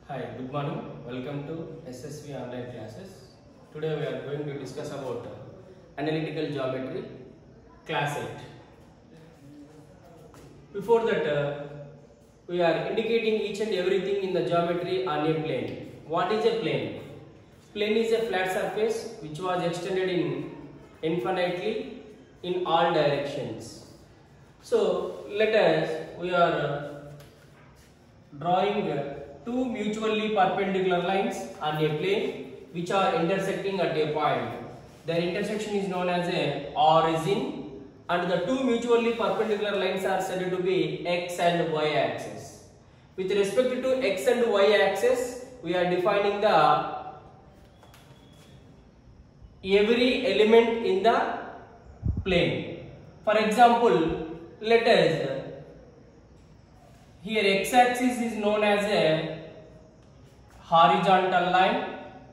Hi, good morning. Welcome to SSV online classes. Today we are going to discuss about analytical geometry, class 8. Before that, we are indicating each and everything in the geometry on a plane. What is a plane? Plane is a flat surface which was extended infinitely in all directions. So we are drawing two mutually perpendicular lines on a plane which are intersecting at a point. Their intersection is known as a origin, and the two mutually perpendicular lines are said to be x and y axis. With respect to x and y axis, we are defining the every element in the plane. For example, let us here x axis is known as a horizontal line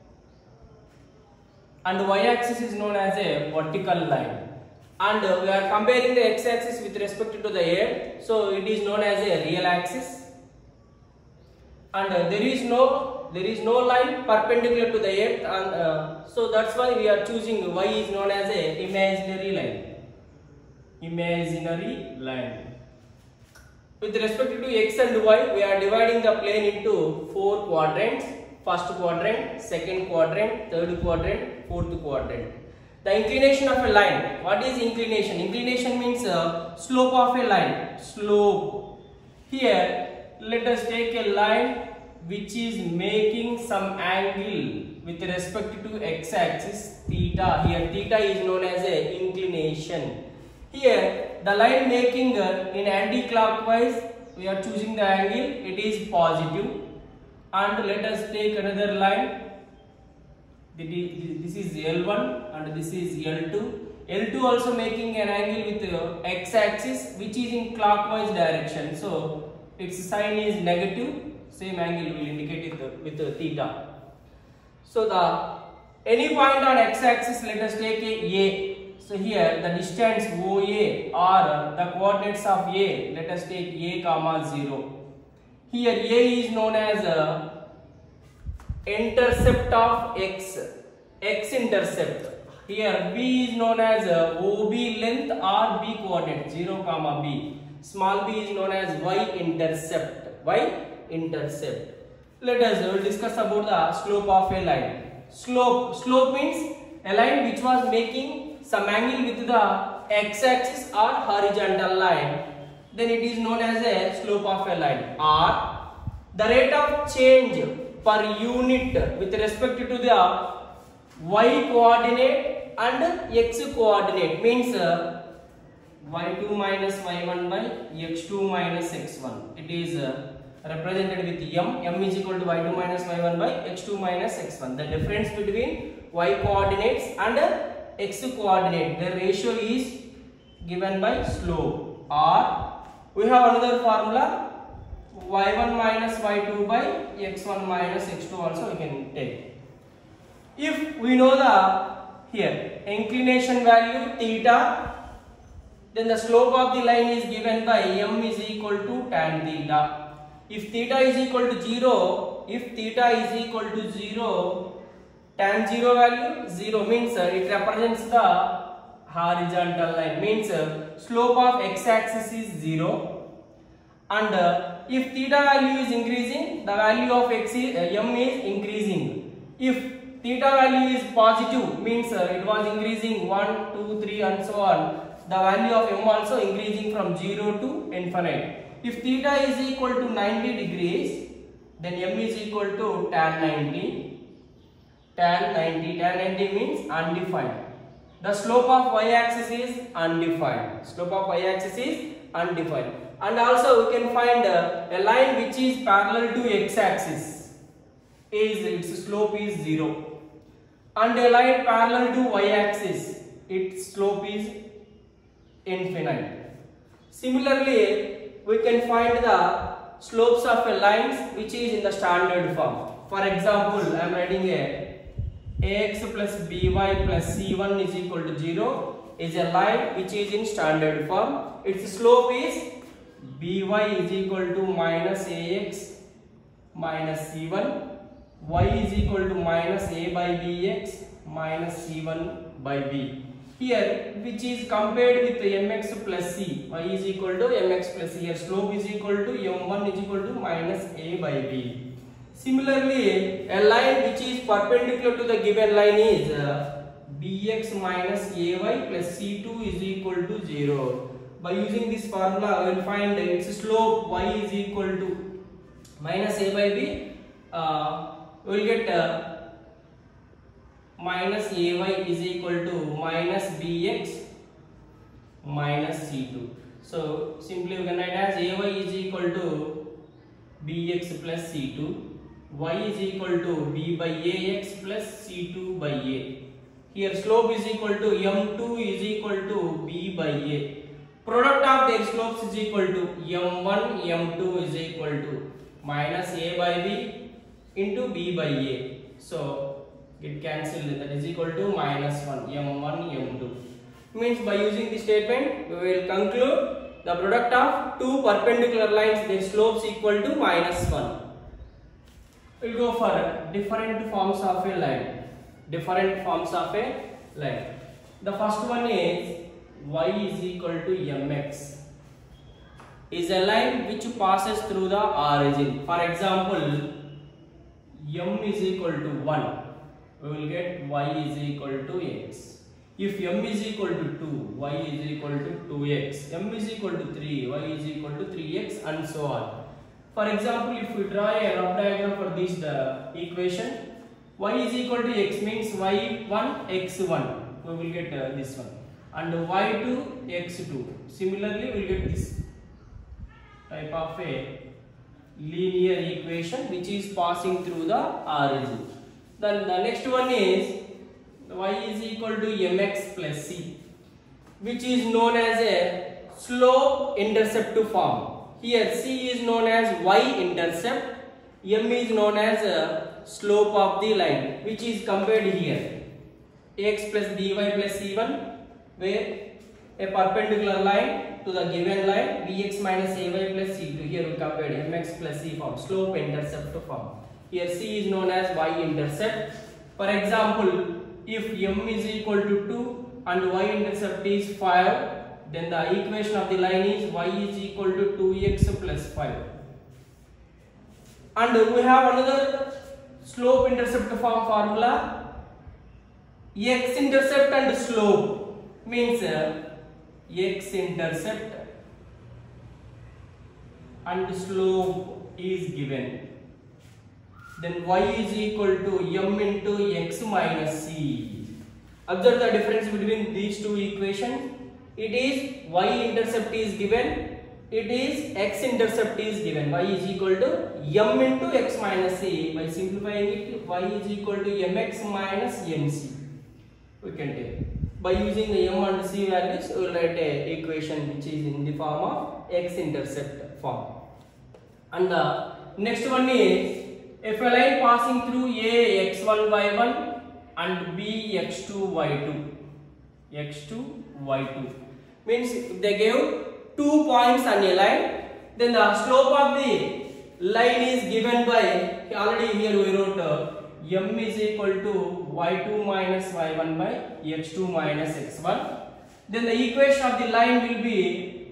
and y axis is known as a vertical line, and we are comparing the x axis with respect to the earth, so it is known as a real axis, and there is no line perpendicular to the earth, and so that's why we are choosing y is known as a imaginary line. With respect to x and y, we are dividing the plane into four quadrants: first quadrant, second quadrant, third quadrant, fourth quadrant. The inclination of a line. What is inclination? Inclination means slope of a line. Slope. Here, let us take a line which is making some angle with respect to x-axis, theta. Here, theta is known as a inclination. Here, the line making in anti-clockwise, we are choosing the angle, it is positive. And let us take another line. This is L1 and this is L2. L2 also making an angle with x-axis which is in clockwise direction. So, its sign is negative. Same angle will indicate it with theta. So, any point on x-axis, let us take A. So here the distance OA or the coordinates of A, let us take A comma 0. Here A is known as intercept of x intercept. Here B is known as OB length or B coordinate 0 comma B. Small b is known as y intercept. Let us discuss about the slope of a line. Slope means a line which was making some angle with the x-axis or horizontal line, then it is known as a slope of a line. Or the rate of change per unit with respect to the y coordinate and x coordinate means y2 minus y1 by x2 minus x1. It is represented with m is equal to y2 minus y1 by x2 minus x1. The difference between y coordinates and x coordinate, the ratio is given by slope. Or we have another formula, y1 minus y2 by x1 minus x2 also we can take. If we know the here inclination value theta, then the slope of the line is given by m is equal to tan theta. If theta is equal to 0, tan 0 value 0 means it represents the horizontal line, means slope of x-axis is 0, and if theta value is increasing, the value of m is increasing. If theta value is positive, means it was increasing 1, 2, 3 and so on, the value of m also increasing from 0 to infinite. If theta is equal to 90 degrees, then m is equal to tan 90. Tan 90 means undefined. The slope of y-axis is undefined. And also we can find a line which is parallel to x-axis, its slope is 0. And a line parallel to y-axis, its slope is infinite. Similarly, we can find the slopes of a lines which is in the standard form. For example, I am writing ax plus by plus c1 is equal to 0 is a line which is in standard form. Its slope is by is equal to minus ax minus c1, y is equal to minus a by bx minus c1 by b. Here which is compared with mx plus c, y is equal to mx plus c. Here slope is equal to m1 is equal to minus a by b. Similarly, a line which is perpendicular to the given line is bx minus ay plus c2 is equal to 0. By using this formula, we will find its slope y is equal to minus a by b. We will get minus ay is equal to minus bx minus c2. So simply we can write as ay is equal to bx plus c2, y is equal to b by ax plus c2 by a. Here slope is equal to m2 is equal to b by a. Product of their slopes is equal to m1 m2 is equal to minus a by b into b by a. So it cancelled, that is equal to minus 1 m1 m2. Means by using this statement we will conclude the product of two perpendicular lines, their slopes equal to minus 1. We will go for different forms of a line. Different forms of a line. The first one is y is equal to mx, is a line which passes through the origin. For example, m is equal to 1, we will get y is equal to x. If m is equal to 2, y is equal to 2x. m is equal to 3, y is equal to 3x, and so on. For example, if we draw a rough diagram for this equation, y is equal to x means y1 x1, we will get this one, and y2 x2. Similarly, we will get this type of a linear equation which is passing through the origin. Then the next one is y is equal to mx plus c, which is known as a slope intercept form. Here c is known as y-intercept, m is known as slope of the line, which is compared here x plus by plus c1, where a perpendicular line to the given line bx minus ay plus c2. Here we compared mx plus c form, slope intercept form. Here c is known as y-intercept. For example, if m is equal to 2 and y-intercept is 5, then the equation of the line is y is equal to 2x plus 5. And we have another slope intercept form formula. X intercept and slope means x intercept and slope is given, then y is equal to m into x minus c. Observe the difference between these two equations. It is y intercept is given, it is x intercept is given. Y is equal to m into x minus c. By simplifying it, y is equal to mx minus mc. We can take. By using the m and c values, we will write a equation which is in the form of x intercept form. And the next one is, if a line passing through a x1 y1 and b x2 y2, x2 y2, means if they gave 2 points on a line, then the slope of the line is given by, already here we wrote m is equal to y2 minus y1 by x2 minus x1. Then the equation of the line will be,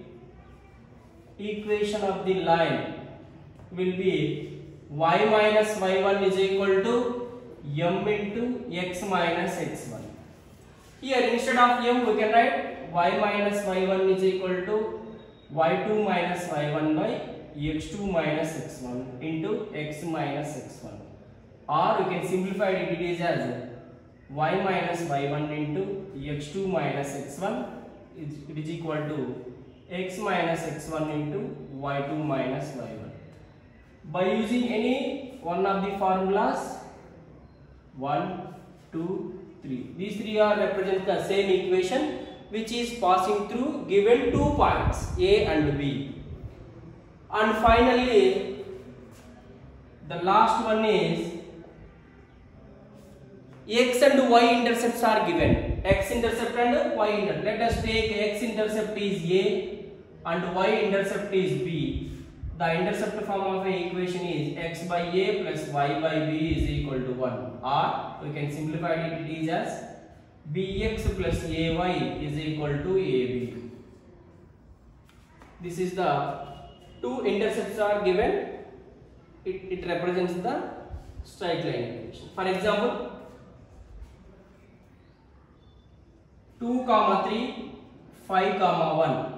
y minus y1 is equal to m into x minus x1. Here instead of m we can write y minus y1 is equal to y2 minus y1 by x2 minus x1 into x minus x1. Or you can simplify it is as y minus y1 into x2 minus x1 it is equal to x minus x1 into y2 minus y1. By using any one of the formulas, 1, 2, 3, these three are represent the same equation which is passing through given 2 points A and B. And finally the last one is x and y intercepts are given, x intercept and y intercept. Let us take x intercept is A and y intercept is B. the intercept form of a equation is x by a plus y by b is equal to 1, or we can simplify it is as bx plus ay is equal to ab. This is the two intercepts are given, it represents the straight line equation. For example, 2, 3, 5, 1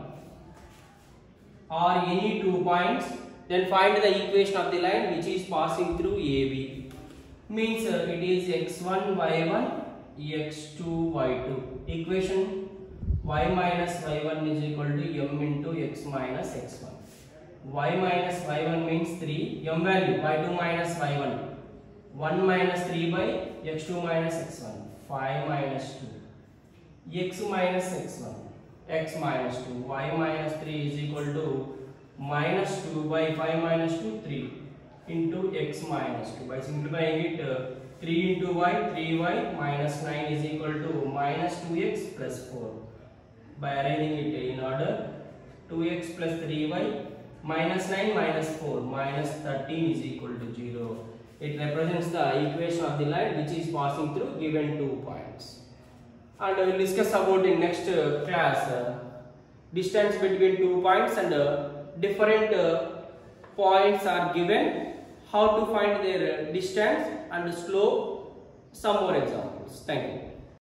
are any 2 points, then find the equation of the line which is passing through AB. Means it is x1 y1 x2 y2. Equation y minus y1 is equal to m into x minus x1. Y minus y1 means 3, m value y2 minus y1, 1 minus 3 by x2 minus x1, 5 minus 2, x minus x1, x minus 2, y minus 3 is equal to minus 2 by 5 minus 2, 3 into x minus 2. By simplifying it, 3 into y, 3y minus 9 is equal to minus 2x plus 4. By arranging it in order, 2x plus 3y minus 9 minus 4 minus 13 is equal to 0. It represents the equation of the line which is passing through given 2 points. And we will discuss about in next class distance between 2 points, and different points are given, how to find their distance and slope, some more examples. Thank you.